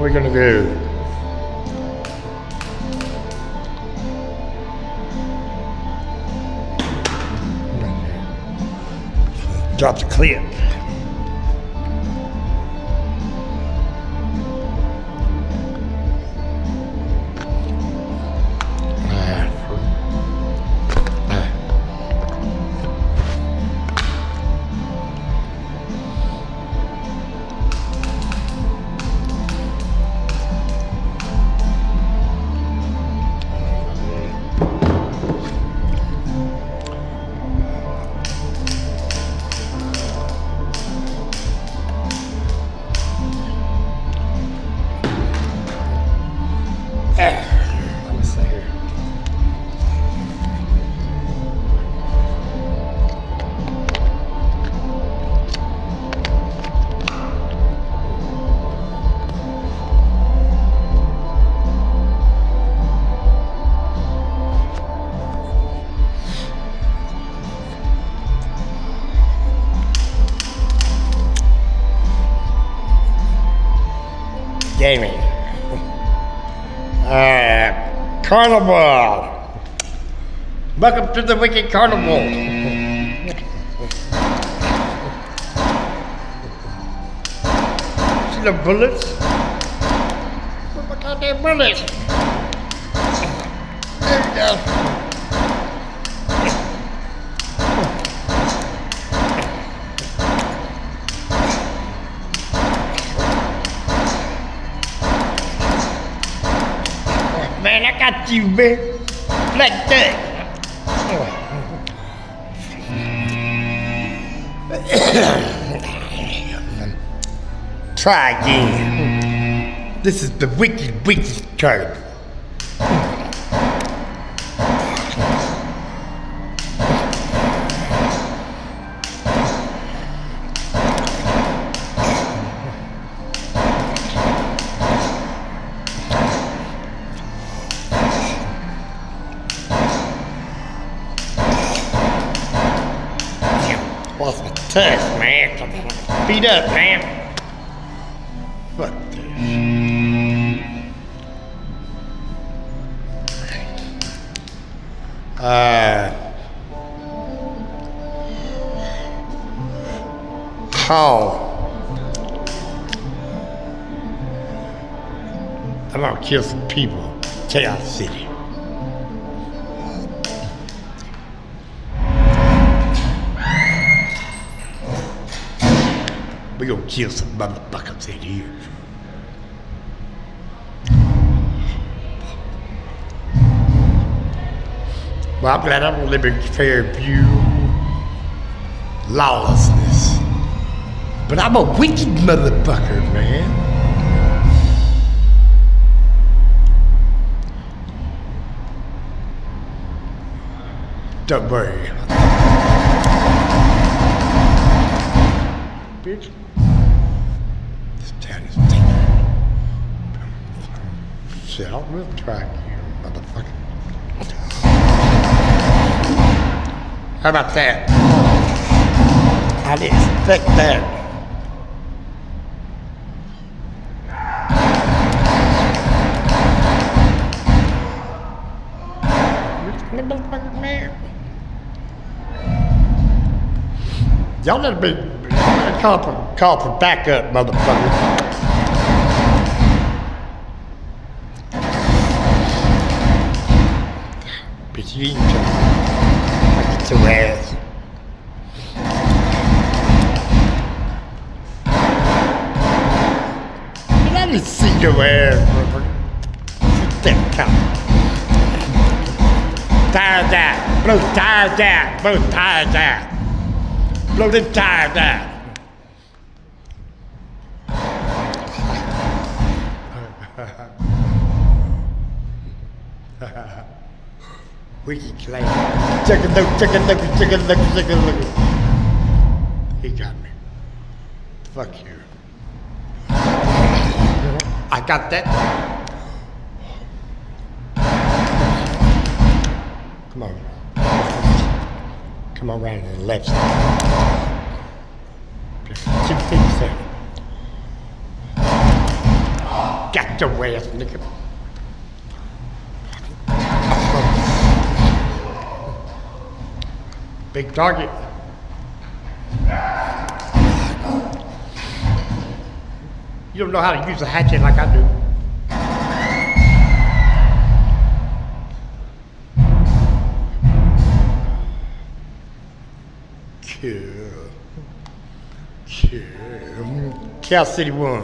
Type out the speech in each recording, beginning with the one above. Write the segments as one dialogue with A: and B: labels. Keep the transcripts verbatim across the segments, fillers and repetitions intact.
A: are we gonna do? Drop the clip. Gaming. Uh, Carnival. Welcome to the Wicked Carnival. See the bullets? Where's my goddamn bullets? There we go. Man, I got you, man. Like that. Try again. This is the wicked, wicked card. What's the touch, man? Beat up, man. Fuck this. Uh, how? I'm gonna kill some people. Chaos City. We gonna kill some motherfuckers in here. Well, I'm glad I don't live in Fairview. Lawlessness. But I'm a wicked motherfucker, man. Don't worry. Bitch. This town is taken. Shit, I'll really try you, motherfucker. How about that? I didn't expect that. Motherfucking man. Y'all better be call for, call for backup, motherfucker. Bitch, you ain't I get your ass. Let me see your ass, motherfucker. That count. Tires out. Blow tires out. Blow tires out. Blow them tires out. Wicked clay. Check it out, check it out, check it out, check it out. He got me. Fuck you. I got that. Come on. Come on around to the left side. Two things there. God your ass, nigga. Big target. You don't know how to use a hatchet like I do. Kill. Kill. Cal City one.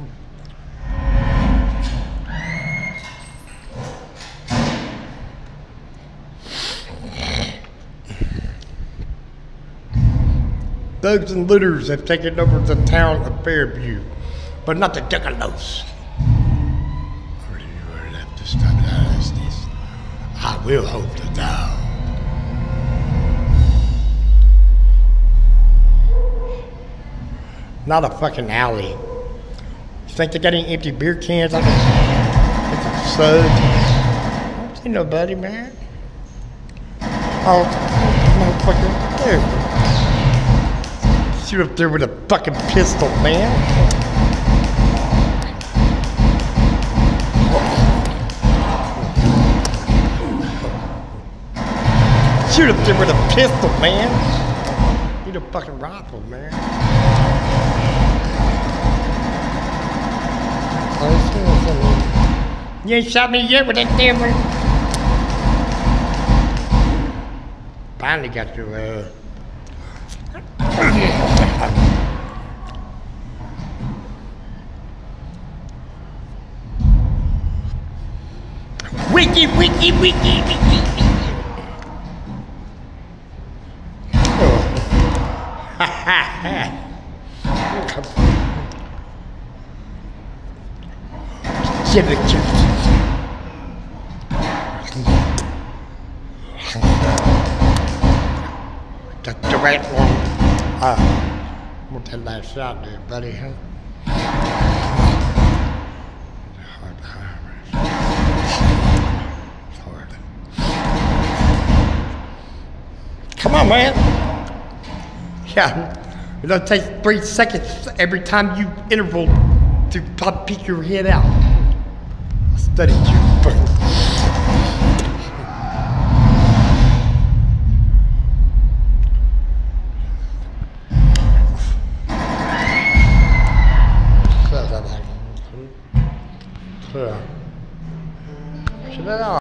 A: Thugs and looters have taken over the town of Fairview, but not the Juggalos. Or do you have to stop this? I will hope to die. Not a fucking alley. You think they got any empty beer cans? I can get some suds. I don't see nobody, man. Oh, motherfucker, there. Shoot up there with a fucking pistol, man. Shoot up there with a pistol, man. Need a fucking rifle, man. You ain't shot me yet with that damn one. Finally got your uh wiki, wiki, wiki, wiki. Oh. Ha ha ha. Jibber That's the right one. Ah, what's that last shot there, buddy, huh? Hard to hire. Hard. Come on, man. Yeah, it'll take three seconds every time you interval to pop peek your head out. I studied you.